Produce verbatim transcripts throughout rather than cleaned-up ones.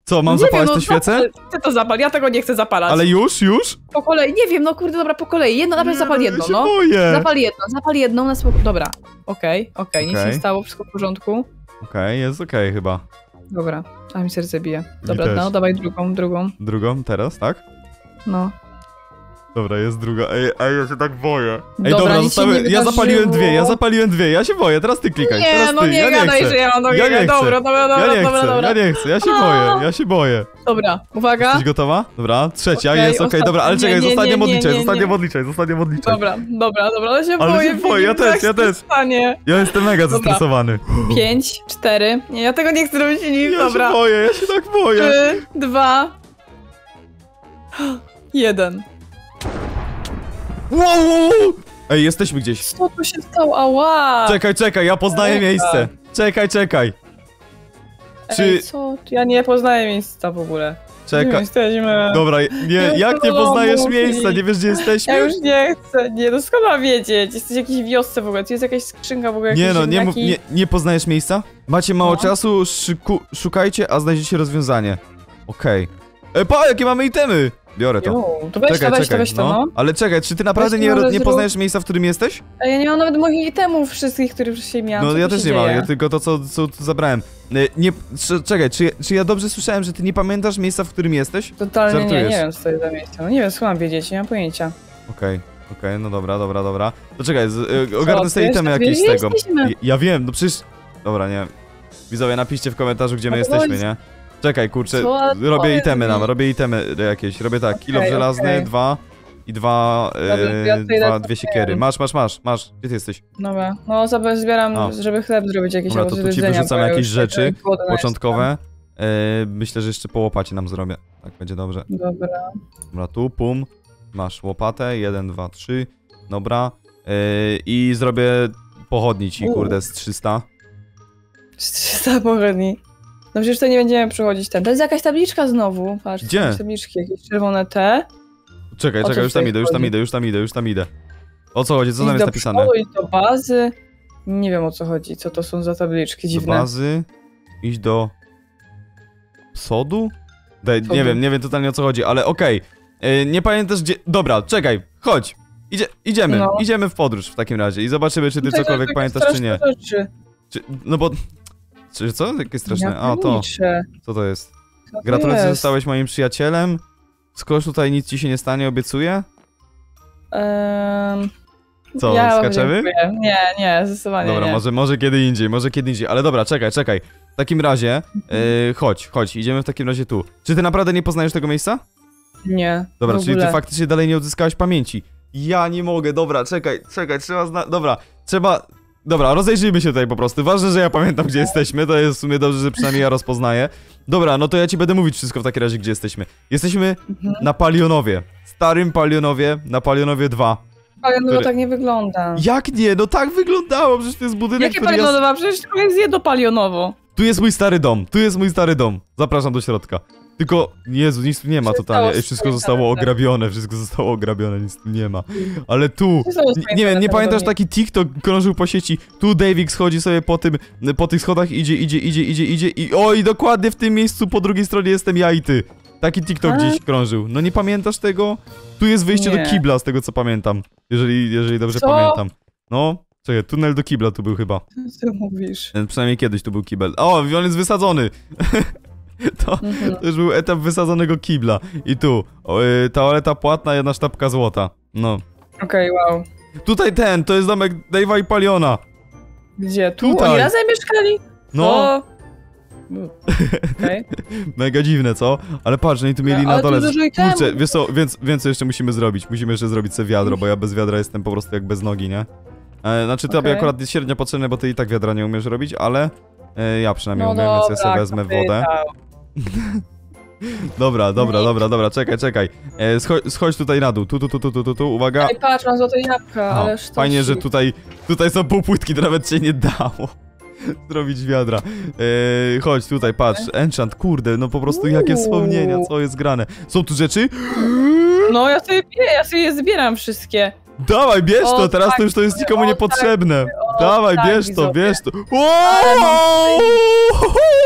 Co, mam Nie zapalać wiem, te no, świece? Ty to zapal, ja tego nie chcę zapalać. Ale już, już? Po kolei, nie wiem, no kurde, dobra, po kolei. Jedno, najpierw zapal jedno, ja się no. boję. Zapal jedno, zapal jedną na spokój. Dobra, okej, okay, okej, okay. nic Okej. nie stało, wszystko w porządku. Okej, okay, jest okej okay, chyba. Dobra, a mi serce bije. Dobra, też. no, dawaj drugą, drugą. Drugą teraz, tak? No. Dobra, jest druga. Ej, ej, ja się tak boję. Ej, Dobra, dobra, nic się zostały... nie ja zapaliłem wydarzyło. dwie, ja zapaliłem dwie, ja się boję, teraz ty klikaj. Nie, teraz no ty. nie ja nie gadaj, chcę. że ja mam do Ja nie chcę. Dobra, dobra, dobra, ja nie dobra, chcę, dobra. ja nie chcę, ja się boję, ja się boję. Dobra, uwaga. Jesteś gotowa? Dobra, trzecia, Okej, jest okej, okay, dobra, ale ostatnia. czekaj, Nie, nie, zostanie nie, modliczej, nie, nie, zostanie nie. modliczej, zostanie modliczej. Dobra, dobra, dobra, ale się Ale boję. się boję, ja Filip, też, ja jak się też. stanie? Ja jestem mega Dobra. zestresowany. Pięć, cztery. Nie, ja tego nie chcę robić, Filip, Ja dobra. się boję, ja się tak boję. Trzy, dwa, jeden. Wow, wow, wow. Ej, jesteśmy gdzieś. Co tu się stało? Ała! Czekaj, czekaj, ja poznaję Czekaj. miejsce. Czekaj, czekaj. Czy... Ej, co? Ja nie poznaję miejsca w ogóle. Gdzie my Czekaj. jesteśmy. Dobra, nie, jak nie domu, poznajesz Filip. miejsca? Nie wiesz, gdzie jesteśmy? Ja już nie chcę. Nie, no skąd mam wiedzieć? Jesteś w jakiejś wiosce w ogóle. Tu jest jakaś skrzynka w ogóle. Nie jakieś no, nie, mów- ziemniaki. nie, nie poznajesz miejsca? Macie mało No. czasu, szyku, szukajcie, a znajdziecie rozwiązanie. Okej. Okay. E, pa, jakie mamy itemy! Biorę to. Jo, to weź Czekaj, to, weź czekaj, to, weź to, no. no. Ale czekaj, czy ty naprawdę Weź nie, to, ro- ale nie zrób- poznajesz miejsca, w którym jesteś? A ja nie mam nawet moich itemów wszystkich, które wcześniej miałam. No Co ja tu też się nie mam, dzieje? ja tylko to, co, co tu zabrałem. E, Nie, c- czekaj, czy, czy ja dobrze słyszałem, że ty nie pamiętasz miejsca, w którym jesteś? Totalnie nie, Żartujesz. nie wiem co to jest za miejsce. No nie wiem, skąd mam wiedzieć, nie mam pojęcia. Okej, okej, no dobra, dobra, dobra. To czekaj, z, e, ogarnę Co, sobie wiesz, itemy tak jakieś z wiesz, tego. jesteśmy. Ja, ja wiem, no przecież... Dobra, nie. Widzowie, napiszcie w komentarzu, gdzie my A to jesteśmy, chodzi- nie? Czekaj, kurczę, Co? robię Powiedz itemy mi. nam, robię itemy jakieś, robię tak, kilo Okej, żelazny, okej. dwa i dwa, Dobra, to ja e, tutaj dwa, lecę dwie po siekiery. tym. Masz, masz, masz, masz, gdzie ty jesteś? Dobra, no sobie zbieram, A. żeby chleb zrobić jakieś Dobra, albo to coś tu do ci jedzenia, wyrzucam bo ja jakieś już rzeczy tak głodna początkowe. E, myślę, że jeszcze po łopacie nam zrobię, tak będzie dobrze. jestem. Dobra. Dobra, tu, pum, masz łopatę, jeden, dwa, trzy, dobra. E, I zrobię pochodni ci, U. kurde, z trzysta. trzysta pochodni. No przecież to nie będziemy przechodzić ten. To jest jakaś tabliczka znowu. Patrz, Gdzie? jakieś tabliczki, jakieś czerwone te. Czekaj, O co czekaj, już tam tutaj idę, już tam chodzi? idę, już tam idę, już tam idę. O co chodzi, co tam Idź jest do napisane? przodu, idź do bazy. Nie wiem o co chodzi, co to są za tabliczki Do dziwne. bazy, iść do... Sodu? Daj, nie Sodu. wiem, nie wiem totalnie o co chodzi, ale okej. Yy, Nie pamiętasz gdzie... Dobra, czekaj, chodź. Idzie, idziemy, No. idziemy w podróż w takim razie i zobaczymy, czy ty Tutaj cokolwiek takie pamiętasz, czy nie. straszne rzeczy. Czy, no bo... Czy co? Jakie straszne? Ja A, to. pierniczę. Co to jest? Co to Gratulacje, jest? zostałeś moim przyjacielem. Skoro tutaj nic ci się nie stanie, obiecuję. Ehm, Co, ja skaczemy? dziękuję. Nie, nie, zdecydowanie Dobra, nie. może, może kiedy indziej, może kiedy indziej, ale dobra, czekaj, czekaj. W takim razie, yy, chodź, chodź, idziemy w takim razie tu. Czy ty naprawdę nie poznajesz tego miejsca? Nie, Dobra, w czyli ty ogóle. faktycznie dalej nie odzyskałeś pamięci. Ja nie mogę, dobra, czekaj, czekaj, trzeba zna... Dobra, trzeba... Dobra, rozejrzyjmy się tutaj po prostu. Ważne, że ja pamiętam, gdzie jesteśmy, to jest w sumie dobrze, że przynajmniej ja rozpoznaję. Dobra, no to ja ci będę mówić wszystko w takim razie, gdzie jesteśmy. Jesteśmy Mhm. na Palionowie. Starym Palionowie, na Palionowie dwa. Ale no który- tak nie wygląda. Jak nie? No tak wyglądało, przecież to jest budynek, Jakie który jest... palionowa? Przecież to jest jedno palionowo. Tu jest mój stary dom, tu jest mój stary dom. Zapraszam do środka. Tylko, Jezu, nic tu nie ma Wszystko totalnie. Ej, zostało wszystko zostało stare. ograbione, wszystko zostało ograbione, nic tu nie ma. Ale tu, Wszystko zostało nie, nie wiem, nie stare, pamiętasz, pewnie. taki TikTok krążył po sieci. Tu Davik schodzi sobie po tym, po tych schodach, idzie, idzie, idzie, idzie, idzie i o, i dokładnie w tym miejscu po drugiej stronie jestem ja i ty. Taki TikTok A? gdzieś krążył. No nie pamiętasz tego? Tu jest wyjście Nie. do kibla, z tego co pamiętam. Jeżeli, jeżeli dobrze Co? pamiętam. No, czekaj, tunel do kibla tu był chyba. Co ty mówisz? Przynajmniej kiedyś tu był kibel. O, on jest wysadzony. To, Mhm. to już był etap wysadzonego kibla. I tu, o, y, toaleta płatna, jedna sztabka złota. No. Okej, wow. Tutaj ten, to jest domek Dave'a i Paliona. Gdzie? Tu? Tutaj. Oni razem mieszkali? No, O. Okej. mega dziwne, co? Ale patrz, oni tu mieli Ale na tu dole... dużo itemów. Kurczę, wiesz co, więc, więc co jeszcze musimy zrobić? Musimy jeszcze zrobić sobie wiadro, bo ja bez wiadra jestem po prostu jak bez nogi, nie? E, znaczy, to Okej. by akurat jest średnio potrzebne, bo ty i tak wiadra nie umiesz robić, ale... E, ja przynajmniej No umiem, dobra, więc ja sobie wezmę kto wodę. pytał? Dobra, dobra, Nie. dobra, dobra, czekaj, czekaj. E, schodź, schodź tutaj na dół, tu, tu, tu, tu, tu, tu, tu, uwaga. Ej, patrz, mam złote jabłka, Aha, ale sztos. fajnie, że tutaj, tutaj są półpłytki, to nawet się nie dało zrobić wiadra. E, chodź tutaj, patrz, enchant, kurde, no po prostu jakie Uuu. wspomnienia, co jest grane. Są tu rzeczy? No, ja sobie, ja sobie je zbieram wszystkie. Dawaj, bierz O, to, teraz tak, to już to jest nikomu o, niepotrzebne. o, Dawaj, tak, bierz to, widzowie. bierz to. Ale mam Wow!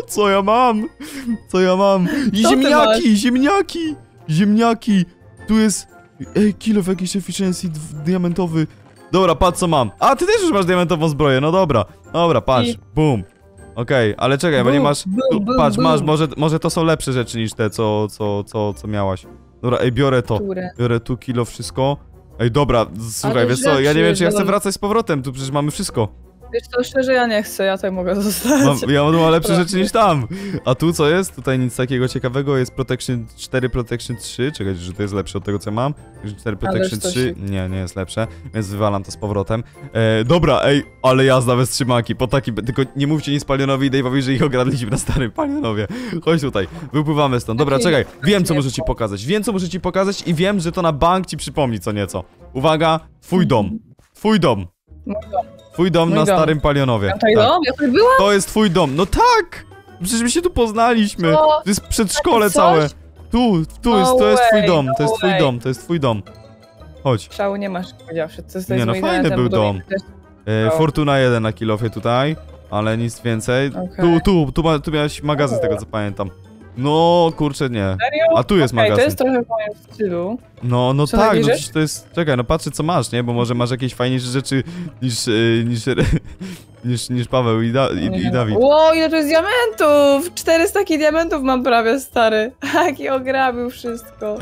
Co ja mam? Co ja mam? I Co ty ziemniaki, ziemniaki! Ziemniaki! Tu jest... Ej, kill of jakiś efficiency dw- diamentowy. Dobra, patrz co mam. A, ty też już masz diamentową zbroję, no dobra. Dobra, patrz, I- bum. Okej, ale czekaj, bo nie Bum, masz... bum, Tu, bum, patrz, bum. masz, może, może to są lepsze rzeczy niż te, co, co, co, co miałaś. Dobra, ej, biorę to. Które? Biorę tu kilo, wszystko. Ej, dobra, słuchaj, Ale wiesz co, ja nie wiem, czy ja chcę rzeczy, wracać z powrotem, tu przecież mamy wszystko. Wiesz co, szczerze ja nie chcę, ja tutaj mogę zostać. Mam, ja mam lepsze rzeczy niż tam. A tu co jest? Tutaj nic takiego ciekawego, jest Protection cztery, Protection trzy, czekaj, że to jest lepsze od tego, co ja mam. cztery, Protection coś trzy, się- nie, nie jest lepsze, więc wywalam to z powrotem. E, dobra, ej, ale jazda bez trzymaki, po taki, tylko nie mówcie nic Palionowi i Dave'owi, że ich ogradliśmy na starym Palionowie. Chodź tutaj, wypływamy stąd. Dobra, Taki- czekaj, wiem co taki muszę ci pokazać, wiem co muszę ci pokazać i wiem, że to na bank ci przypomni co nieco. Uwaga, twój dom, twój dom. Mój dom. Twój dom Mój na dom. starym Palionowie. Tutaj Tak. dom? Ja tutaj byłam? To jest twój dom. No tak! Przecież my się tu poznaliśmy. Co? To jest przedszkole Takie całe. coś? Tu, tu No jest, to jest twój way, dom, no to jest twój way. dom, to jest twój dom. Chodź. Szału nie masz, powiedziawszy. To jest Nie, no mój fajny talent, był budowanie. E, No. Fortuna jeden na kilofie tutaj, ale nic więcej. Okej. Tu, tu, tu, ma, tu miałeś magazyn z tego co pamiętam. No, kurczę, nie. Serio? A tu jest Okej, magazyn. to jest trochę w moim stylu. No, no Co, tak, takie no rzeczy? przecież to jest... Czekaj, no patrzę co masz, nie? Bo może masz jakieś fajniejsze rzeczy niż... y, niż, niż, niż Paweł i, da, i, i Dawid. Ło, ile to jest diamentów! czterysta takich diamentów mam prawie, stary. Jaki ograbił wszystko.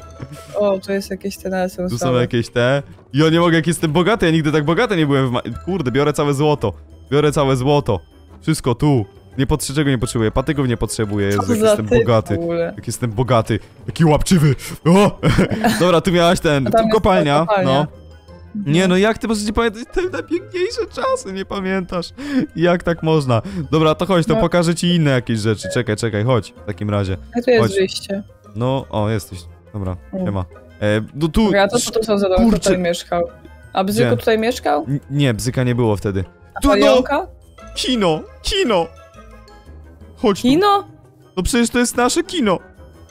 O, tu jest jakieś ten ale są Tu są słabe. jakieś te... Ja nie mogę, jak jestem bogaty, ja nigdy tak bogaty nie byłem w ma... Kurde, biorę całe złoto. Biorę całe złoto. Wszystko tu. Nie potrze- czego nie potrzebuję, patyków nie potrzebuję, Jezu, Co jak za jestem typ bogaty. w ogóle? Jak jestem bogaty. Jaki łapczywy. O! Dobra, tu miałaś ten... A tam Tu jest kopalnia, kopalnia. no. Nie no, jak ty możesz nie pamiętać te najpiękniejsze czasy, nie pamiętasz? Jak tak można? Dobra, to chodź, to No. pokażę ci inne jakieś rzeczy. Czekaj, czekaj, chodź w takim razie. A tu jest Chodź. wyjście. No, o, jesteś. Dobra, Mm. siema. E, no tu... Ja to co to są za dom, kto kurczę. tutaj mieszkał? A Bzyku Gdzie? tutaj mieszkał? N- Nie, bzyka nie było wtedy. A Tu no! Palionka? Kino! Kino! Chodź tu. Kino? No przecież to jest nasze kino.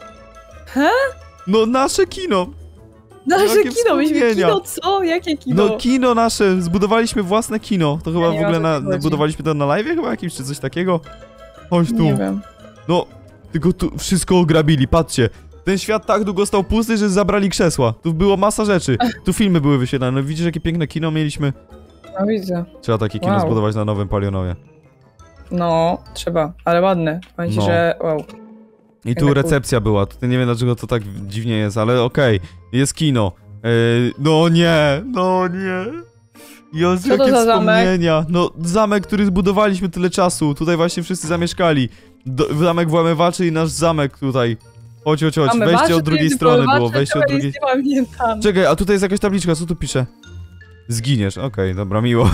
He? No nasze kino. Nasze Jakie kino, myśmy wspomnienia. kino, co? Jakie kino? No kino nasze, zbudowaliśmy własne kino. To chyba Ja w nie ogóle wiem, o co na, ci chodzi. budowaliśmy to na live chyba jakimś, czy coś takiego. Chodź tu. Nie wiem. No, tylko tu wszystko ograbili, patrzcie. Ten świat tak długo stał pusty, że zabrali krzesła. Tu było masa rzeczy. Tu filmy były wyświetlane. No widzisz, jakie piękne kino mieliśmy? No widzę. Trzeba takie kino Wow. zbudować na Nowym Palionowie. No, trzeba, ale ładne. Powiem ci, No. że wow. I tu Fajne recepcja była. Tutaj nie wiem, dlaczego to tak dziwnie jest, ale okej. Jest kino. Yy, no nie, no nie. Jezu, Co to jakie za zamek? wspomnienia. No, zamek, który zbudowaliśmy tyle czasu. Tutaj właśnie wszyscy zamieszkali. Do, zamek włamywaczy i nasz zamek tutaj. Chodź, chodź, chodź. Mamy Wejście wasze od drugiej pięty, strony wasze, było. Wejście od czekaj, drugiej... nie pamiętam. Czekaj, a tutaj jest jakaś tabliczka, co tu pisze? Zginiesz, okej, dobra, miło.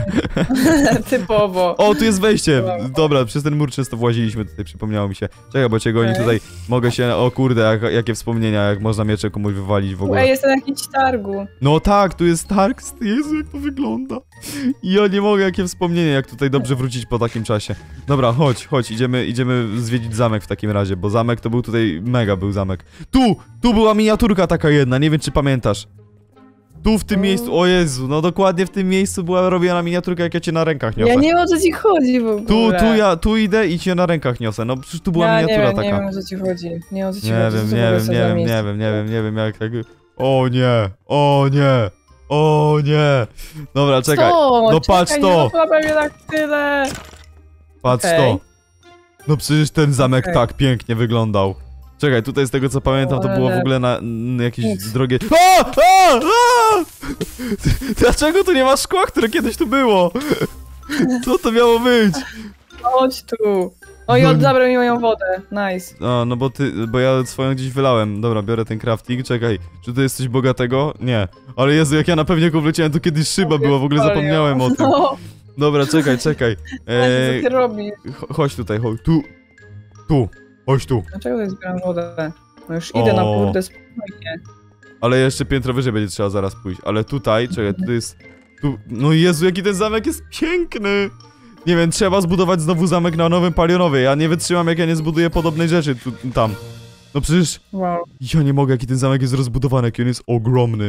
Typowo. O, tu jest wejście. Wow. Dobra, przez ten mur często właziliśmy, tutaj przypomniało mi się. Czekaj, bo cię goni Okej. tutaj. Mogę się, o kurde, jak, jakie wspomnienia, jak można miecze komuś wywalić w ogóle. Ej, jestem na jakimś targu. No tak, tu jest Targ, Jezu, jak to wygląda. Ja nie mogę, jakie wspomnienie, jak tutaj dobrze wrócić po takim czasie. Dobra, chodź, chodź, idziemy, idziemy zwiedzić zamek w takim razie, bo zamek to był tutaj, mega był zamek. Tu, tu była miniaturka taka jedna, nie wiem czy pamiętasz. Tu w tym O. miejscu, o Jezu, no dokładnie w tym miejscu była robiona miniaturka, jak ja cię na rękach niosę. Ja nie wiem, o co ci chodzi w ogóle. Tu, tu ja, tu idę i cię na rękach niosę, no przecież tu była ja miniatura nie wiem, taka. nie wiem, o co ci chodzi. Nie wiem, o co ci Nie chodzi. wiem, co to nie w ogóle wiem, są nie za wiem, nie miejsca? wiem, nie wiem, nie wiem jak tak... O nie, o nie, o nie. Dobra, czekaj, Co? no patrz Czekaj, to. Nie ma pewnie tak tyle. patrz Okej. to. No przecież ten zamek Okej. tak pięknie wyglądał. Czekaj, tutaj z tego co pamiętam, to ale- było w ogóle na n, jakieś Nic. drogie... A! A! A! Dlaczego tu nie ma szkła, które kiedyś tu było? Co to miało być? Chodź tu. O i No on nie. zabrał mi moją wodę. Nice. No, no bo ty, bo ja swoją gdzieś wylałem. Dobra, biorę ten crafting, czekaj. Czy ty jesteś bogatego? Nie. Ale Jezu, jak ja na pewniaku wleciałem, to kiedyś szyba była, w ogóle zapomniałem o tym. No, Dobra, czekaj, czekaj. Eee, Eee, co ty robisz? cho- chodź tutaj, chodź. Tu. Tu. Chodź tu. Dlaczego tutaj zbieram wodę? No już idę na O. kurde spokojnie. Ale jeszcze piętro wyżej będzie trzeba zaraz pójść. Ale tutaj, czekaj, tu jest... Tu... No Jezu, jaki ten zamek jest piękny! Nie wiem, trzeba zbudować znowu zamek na Nowym Palionowie. Ja nie wytrzymam, jak ja nie zbuduję podobnej rzeczy tu, tam. No przecież... Wow. Ja nie mogę, jaki ten zamek jest rozbudowany, jaki on jest ogromny.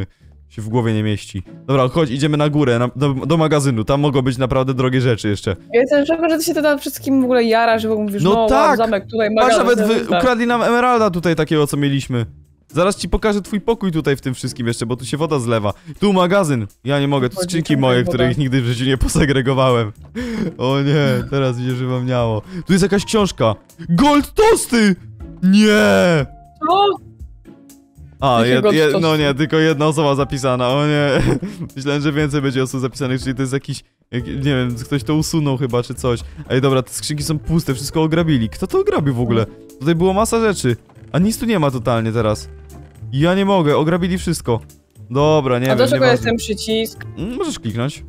Się w głowie nie mieści. Dobra, chodź, idziemy na górę, na, do, do magazynu. Tam mogą być naprawdę drogie rzeczy jeszcze. Ja jestem szoka, że ty się tam wszystkim w ogóle jarasz, że mówisz, No no, tak. wow, zamek, tutaj Patrz, magazyn. nawet wy, tak. ukradli nam emeralda tutaj takiego, co mieliśmy. Zaraz ci pokażę twój pokój tutaj w tym wszystkim jeszcze, bo tu się woda zlewa. Tu magazyn. Ja nie mogę, tu Chodzi, skrzynki czemu moje, woda? których nigdy w życiu nie posegregowałem. O nie, teraz mi się przypomniało. Tu jest jakaś książka. Gold Tosty! Nie! Co? A, Jakie jed, Gold jed, Tosty? no nie, tylko jedna osoba zapisana, o nie. Myślałem, że więcej będzie osób zapisanych, czyli to jest jakiś, jak, nie wiem, ktoś to usunął chyba, czy coś. Ej, dobra, te skrzynki są puste, wszystko ograbili. Kto to ograbił w ogóle? Tutaj było masa rzeczy, a nic tu nie ma totalnie teraz. Ja nie mogę, ograbili wszystko. Dobra, nie A wiem, do czego nieważne. jest ten przycisk? Mm, możesz kliknąć.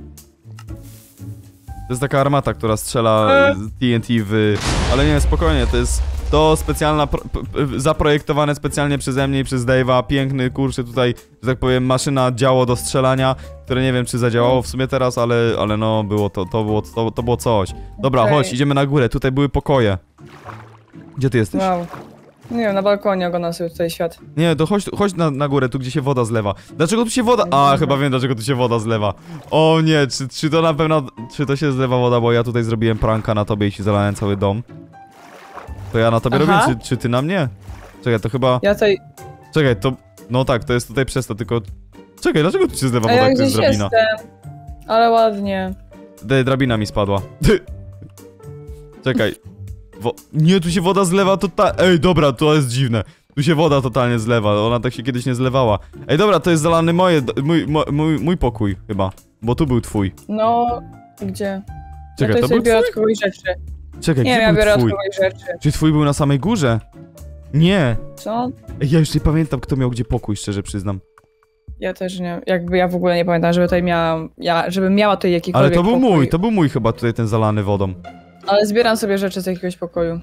To jest taka armata, która strzela E. T N T w... Ale nie, spokojnie, to jest to specjalna, pro... p- p- zaprojektowane specjalnie przeze mnie i przez Dave'a, piękny, kurczę, tutaj, że tak powiem, maszyna, działo do strzelania, które nie wiem, czy zadziałało w sumie teraz, ale, ale no, było to, to było, to, to było coś. Dobra, Okej. chodź, idziemy na górę, tutaj były pokoje. Gdzie ty jesteś? Wow. Nie wiem, na balkonie oglądam sobie tutaj świat. Nie, to chodź, chodź na, na górę, tu gdzie się woda zlewa. Dlaczego tu się woda... A, chyba wiem, dlaczego tu się woda zlewa. O nie, czy, czy to na pewno... Czy to się zlewa woda, bo ja tutaj zrobiłem pranka na tobie i ci zalałem cały dom. To ja na tobie Aha. robię, czy, czy ty na mnie? Czekaj, to chyba... Ja tutaj... Czekaj, to... No tak, to jest tutaj przez to, tylko... Czekaj, dlaczego tu się zlewa A woda, ja jak to jest gdzieś drabina? jestem. Ale ładnie. Dej, drabina mi spadła. Czekaj. Wo... Nie, tu się woda zlewa totalnie... Ej, dobra, to jest dziwne. Tu się woda totalnie zlewa, ona tak się kiedyś nie zlewała. Ej, dobra, to jest zalany moje... Mój, mój, mój, mój pokój, chyba. Bo tu był twój. No... Gdzie? Czekaj, ja to tutaj był sobie biorę twój? od kogoś rzeczy. Czekaj, Nie, gdzie ja był biorę od twój? kogoś rzeczy. Czy twój był na samej górze? Nie. Co? Ej, ja już nie pamiętam, kto miał gdzie pokój, szczerze przyznam. Ja też nie... Jakby ja w ogóle nie pamiętam, żeby tutaj miałam... Ja, żebym miała tutaj jakikolwiek Ale to był pokój. mój, to był mój chyba tutaj ten zalany wodą. Ale zbieram sobie rzeczy z jakiegoś pokoju.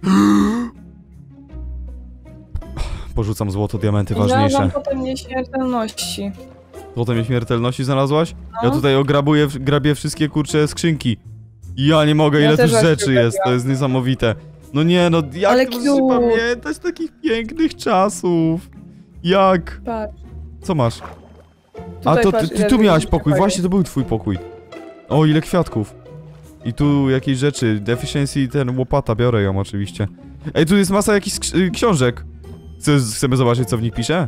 Porzucam złoto, diamenty Ja ważniejsze. mam potem nieśmiertelności. Złoto nieśmiertelności znalazłaś? No. Ja tutaj ograbuję, grabię wszystkie kurcze skrzynki. Ja nie mogę, Ja ile tu też właśnie rzeczy jest, to jest niesamowite. No nie, no jak Ale ty możesz cute. pamiętać takich pięknych czasów? Jak? Patrz. Co masz? A Tutaj to patrz, ty, ty ile tu tu miałaś jest pokój, pokoju. właśnie to był twój pokój. O, ile kwiatków. I tu jakieś rzeczy, deficiency, ten łopata, biorę ją oczywiście. Ej, tu jest masa jakichś ks- y, książek. Chcesz, chcemy zobaczyć, co w nich pisze?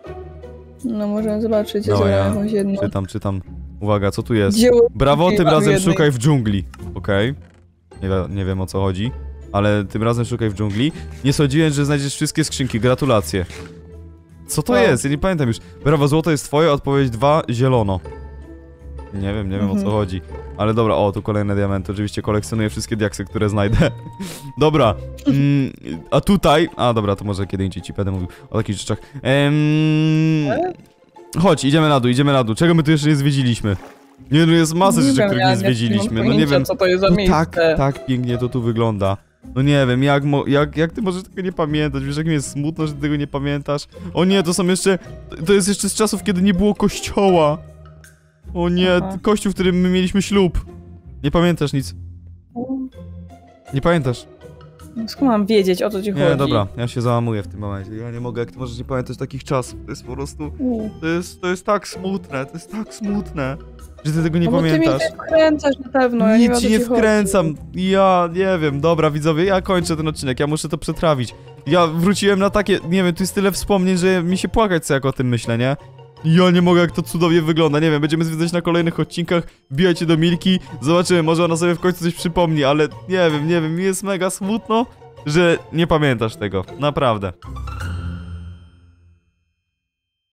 No możemy zobaczyć, ja No, zabrałem ja jakąś jedną. Czytam, czytam. Uwaga, co tu jest? Dzieło Brawo, tym mam razem jednej. szukaj w dżungli. Okej. Nie, wi- nie wiem, o co chodzi. Ale tym razem szukaj w dżungli. Nie sądziłem, że znajdziesz wszystkie skrzynki. Gratulacje. Co to Wow. jest? Ja nie pamiętam już. Brawo, złoto jest twoje, odpowiedź dwa, zielono. Nie wiem, nie wiem o co Mhm. chodzi. Ale dobra, o, tu kolejne diamenty. Oczywiście kolekcjonuję wszystkie diaksy, które znajdę. Dobra. Mm, a tutaj... A, dobra, to może kiedy indziej ci będę mówił o takich rzeczach. Ehm... Chodź, idziemy na dół, idziemy na dół. Czego my tu jeszcze nie zwiedziliśmy? Nie, no jest masa Nie rzeczy, wiem, których ja nie nie zwiedziliśmy. mam No nie pojęcia, wiem, co to jest za no miejsce. tak, tak pięknie to tu wygląda. No nie wiem, jak, mo jak, jak ty możesz tego nie pamiętać? Wiesz, jak mi jest smutno, że ty tego nie pamiętasz? O nie, to są jeszcze... To jest jeszcze z czasów, kiedy nie było kościoła. O nie, Aha. kościół, w którym my mieliśmy ślub. Nie pamiętasz nic. Nie pamiętasz. Skąd mam wiedzieć, o co ci chodzi? Nie, dobra, ja się załamuję w tym momencie. Ja nie mogę, jak ty możesz nie pamiętać takich czasów. To jest po prostu... U. To jest, to jest tak smutne, to jest tak smutne, że ty tego nie No bo ty pamiętasz. mnie wkręcasz na pewno, ja nie wiem, o Nic co ci nie ci chodzi. wkręcam. Ja nie wiem, dobra widzowie, ja kończę ten odcinek, ja muszę to przetrawić. Ja wróciłem na takie, nie wiem, tu jest tyle wspomnień, że mi się płakać co jak o tym myślę, nie? Ja nie mogę, jak to cudownie wygląda, nie wiem, będziemy zwiedzać na kolejnych odcinkach, wbijajcie do Milki, zobaczymy, może ona sobie w końcu coś przypomni, ale nie wiem, nie wiem, mi jest mega smutno, że nie pamiętasz tego, naprawdę.